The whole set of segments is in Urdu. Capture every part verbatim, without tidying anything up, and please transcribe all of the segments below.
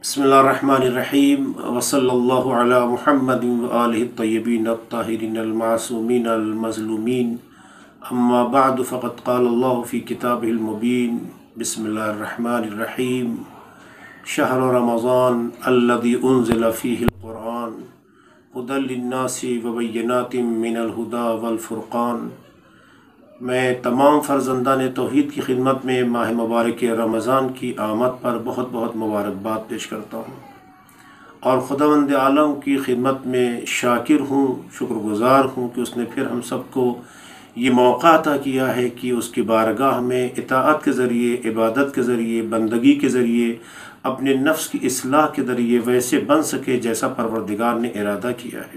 بسم اللہ الرحمن الرحیم وصلی اللہ علی محمد وآلہ الطیبین الطاہرین المعصومین المظلومین اما بعد فقد قال اللہ فی کتابہ المبین بسم اللہ الرحمن الرحیم شہر رمضان الذی انزل فیہ القرآن ھدی للناس وبینات من الہدی والفرقان۔ میں تمام فرزندان توحید کی خدمت میں ماہ مبارک رمضان کی آمد پر بہت بہت مبارکباد پیش کرتا ہوں، اور خداوند عالم کی خدمت میں شاکر ہوں، شکر گزار ہوں کہ اس نے پھر ہم سب کو یہ موقع عطا کیا ہے کہ اس کی بارگاہ میں اطاعت کے ذریعے، عبادت کے ذریعے، بندگی کے ذریعے، اپنے نفس کی اصلاح کے ذریعے ویسے بن سکے جیسا پروردگار نے ارادہ کیا ہے۔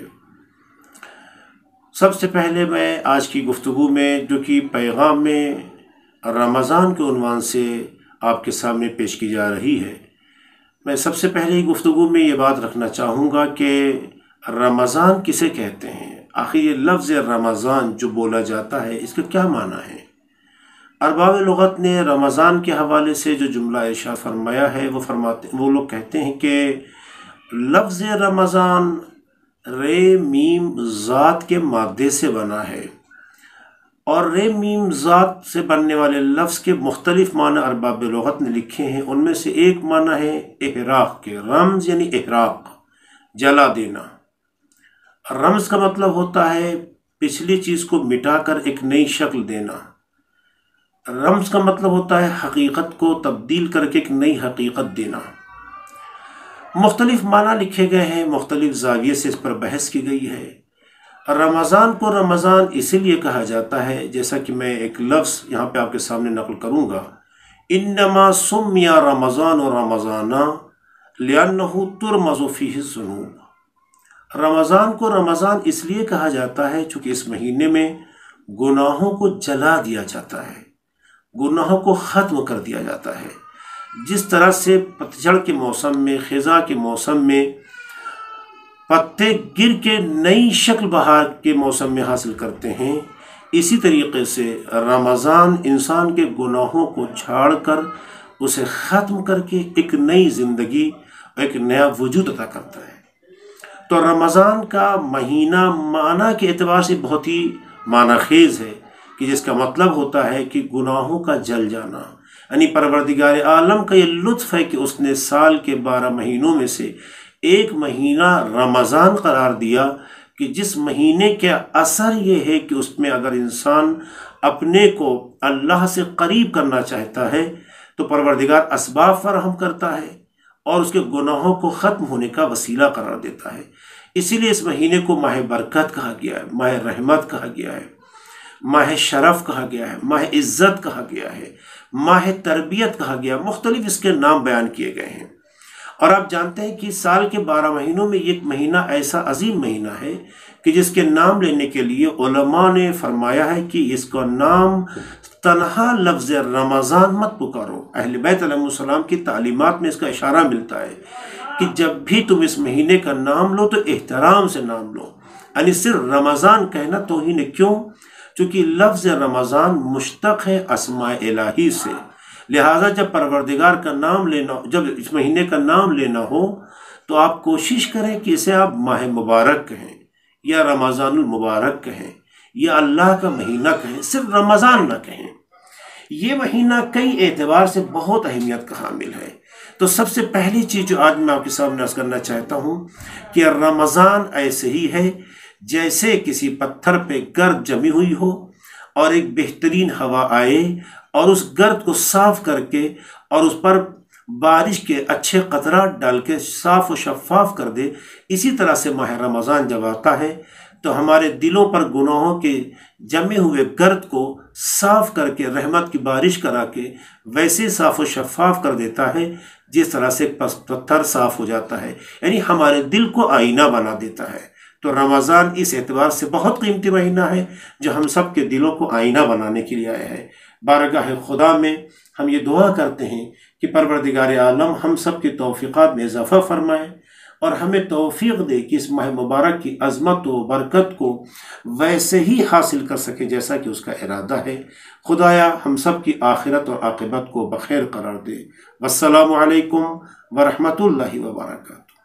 سب سے پہلے میں آج کی گفتگو میں، جو کہ پیغام میں رمضان کے عنوان سے آپ کے سامنے پیش کی جا رہی ہے، میں سب سے پہلے گفتگو میں یہ بات رکھنا چاہوں گا کہ رمضان کسے کہتے ہیں۔ آخر یہ لفظ رمضان جو بولا جاتا ہے اس کا کیا معنی ہے؟ ارباب لغت نے رمضان کے حوالے سے جو جملہ ارشاد فرمایا ہے وہ فرماتے وہ لوگ کہتے ہیں کہ لفظ رمضان رے میم ذات کے مادے سے بنا ہے، اور رے میم ذات سے بننے والے لفظ کے مختلف معنی ارباب لغت نے لکھے ہیں۔ ان میں سے ایک معنی ہے احراق کے، رمز یعنی احراق، جلا دینا۔ رمز کا مطلب ہوتا ہے پچھلی چیز کو مٹا کر ایک نئی شکل دینا۔ رمز کا مطلب ہوتا ہے حقیقت کو تبدیل کر کے ایک نئی حقیقت دینا۔ مختلف معنی لکھے گئے ہیں، مختلف زاویے سے اس پر بحث کی گئی ہے۔ رمضان کو رمضان اسی لیے کہا جاتا ہے، جیسا کہ میں ایک لفظ یہاں پہ آپ کے سامنے نقل کروں گا، انما سمی رمضان و رمضانا لأنہ ترمز فیہ الذنوب۔ رمضان کو رمضان اس لیے کہا جاتا ہے چونکہ اس مہینے میں گناہوں کو جلا دیا جاتا ہے، گناہوں کو ختم کر دیا جاتا ہے۔ جس طرح سے پتجھڑ کے موسم میں، خزاں کے موسم میں پتے گر کے نئی شکل بہار کے موسم میں حاصل کرتے ہیں، اسی طریقے سے رمضان انسان کے گناہوں کو جھاڑ کر اسے ختم کر کے ایک نئی زندگی، ایک نیا وجود عطا کرتا ہے۔ تو رمضان کا مہینہ معنی کے اعتبار سے بہت ہی معنی خیز ہے، کہ جس کا مطلب ہوتا ہے کہ گناہوں کا جل جانا، یعنی پروردگار عالم کا یہ لطف ہے کہ اس نے سال کے بارہ مہینوں میں سے ایک مہینہ رمضان قرار دیا، کہ جس مہینے کا اثر یہ ہے کہ اس میں اگر انسان اپنے کو اللہ سے قریب کرنا چاہتا ہے تو پروردگار اسباب فراہم کرتا ہے اور اس کے گناہوں کو ختم ہونے کا وسیلہ قرار دیتا ہے۔ اسی لیے اس مہینے کو ماہ برکت کہا گیا ہے، ماہ رحمت کہا گیا ہے، ماہ شرف کہا گیا ہے، ماہ عزت کہا گیا ہے، ماہ تربیت کہا گیا، مختلف اس کے نام بیان کیے گئے ہیں۔ اور آپ جانتے ہیں کہ سال کے بارہ مہینوں میں ایک مہینہ ایسا عظیم مہینہ ہے کہ جس کے نام لینے کے لیے علماء نے فرمایا ہے کہ اس کا نام تنہا لفظ رمضان مت پکارو۔ اہل بیت علیہ السلام کی تعلیمات میں اس کا اشارہ ملتا ہے کہ جب بھی تم اس مہینے کا نام لو تو احترام سے نام لو، یعنی صرف رمضان کہنا توہین ہے۔ کیوں؟ چونکہ لفظ رمضان مشتق ہے اسماء الہی سے، لہٰذا جب پروردگار کا نام لینا، جب اس مہینے کا نام لینا ہو تو آپ کوشش کریں کہ اسے آپ ماہ مبارک کہیں، یا رمضان المبارک کہیں، یا اللہ کا مہینہ کہیں، صرف رمضان نہ کہیں۔ یہ مہینہ کئی اعتبار سے بہت اہمیت کا حامل ہے۔ تو سب سے پہلی چیز جو آج میں آپ کے سامنے عرض کرنا چاہتا ہوں کہ رمضان ایسے ہی ہے جیسے کسی پتھر پہ گرد جمی ہوئی ہو اور ایک بہترین ہوا آئے اور اس گرد کو صاف کر کے اور اس پر بارش کے اچھے قطرات ڈال کے صاف و شفاف کر دے۔ اسی طرح سے ماہ رمضان جب آتا ہے تو ہمارے دلوں پر گناہوں کے جمے ہوئے گرد کو صاف کر کے رحمت کی بارش کرا کے ویسے صاف و شفاف کر دیتا ہے جس طرح سے پتھر صاف ہو جاتا ہے، یعنی ہمارے دل کو آئینہ بنا دیتا ہے۔ تو رمضان اس اعتبار سے بہت قیمتی مہینہ ہے جو ہم سب کے دلوں کو آئینہ بنانے کے لیے آیا ہے۔ بارگاہ خدا میں ہم یہ دعا کرتے ہیں کہ پروردگار عالم ہم سب کی توفیقات میں اضافہ فرمائے، اور ہمیں توفیق دے کہ اس ماہ مبارک کی عظمت و برکت کو ویسے ہی حاصل کر سکے جیسا کہ اس کا ارادہ ہے۔ خدایا ہم سب کی آخرت اور عاقبت کو بخیر قرار دے۔ والسلام علیکم ورحمۃ اللہ وبرکاتہ۔